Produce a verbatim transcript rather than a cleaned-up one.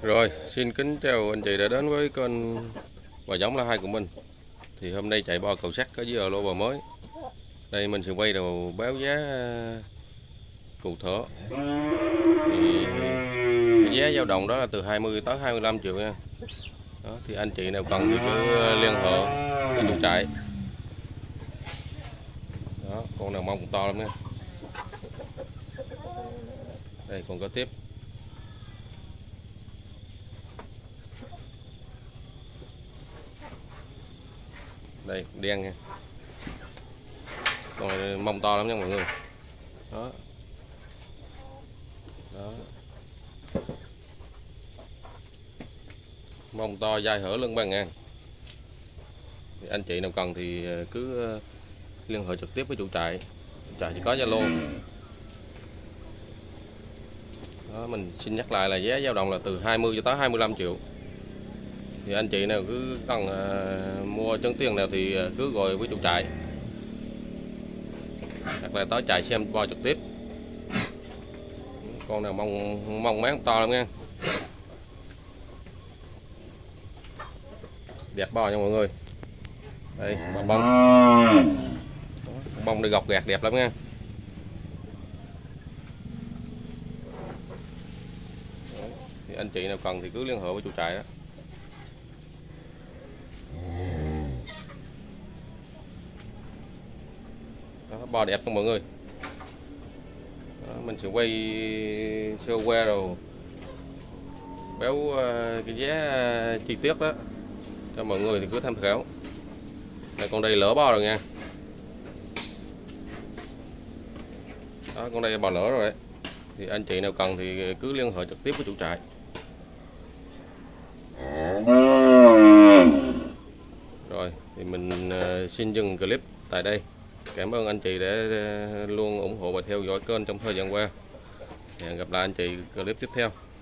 Rồi, xin kính chào anh chị đã đến với kênh Bò Giống La Hai của mình. Thì hôm nay chạy bò cầu sắt có với lô bò mới. Đây mình sẽ quay đầu báo giá cụ thể. Thì cái giá dao động đó là từ hai mươi tới hai mươi lăm triệu nha. Đó, thì anh chị nào cần thì cứ liên hệ với chủ trại. Đó, con nào mông to lắm nha. Đây còn có tiếp. Đây đen nha, con này mông to lắm nha mọi người. Đó, đó, mông to dai hở lưng ba ngàn. Thì anh chị nào cần thì cứ liên hệ trực tiếp với chủ trại. Chủ trại chỉ có Zalo. Đó, mình xin nhắc lại là giá dao động là từ hai mươi cho tới hai mươi lăm triệu. Thì anh chị nào cứ cần uh, mua trứng tiền nào thì cứ gọi với chủ trại hoặc là tới trại xem bò trực tiếp. Con nào mong mong máng to lắm nha, đẹp bò nha mọi người. Đây bò bông, bông đi gọc gạt đẹp lắm nha. Thì anh chị nào cần thì cứ liên hệ với chủ trại đó. Đó, bò đẹp không mọi người. Đó, mình sẽ quay sơ qua rồi béo uh, cái giá uh, chi tiết đó cho mọi người thì cứ tham khảo. Đây con đây lỡ bò rồi nha. Đó, con đây bò lỡ rồi đấy. Thì anh chị nào cần thì cứ liên hệ trực tiếp với chủ trại. Rồi thì mình uh, xin dừng clip tại đây. Cảm ơn anh chị đã luôn ủng hộ và theo dõi kênh trong thời gian qua. Hẹn gặp lại anh chị clip tiếp theo.